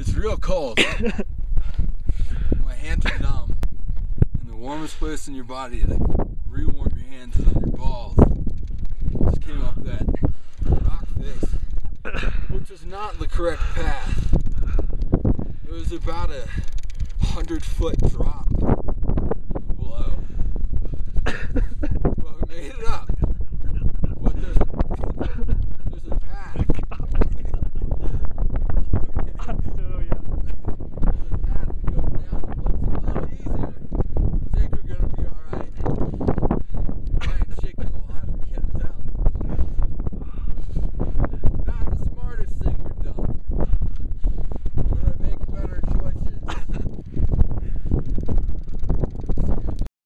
It's real cold. My hands are numb. And the warmest place in your body to re-warm your hands is on your balls. Just came up that rock face, which was not the correct path. It was about a 100-foot drop.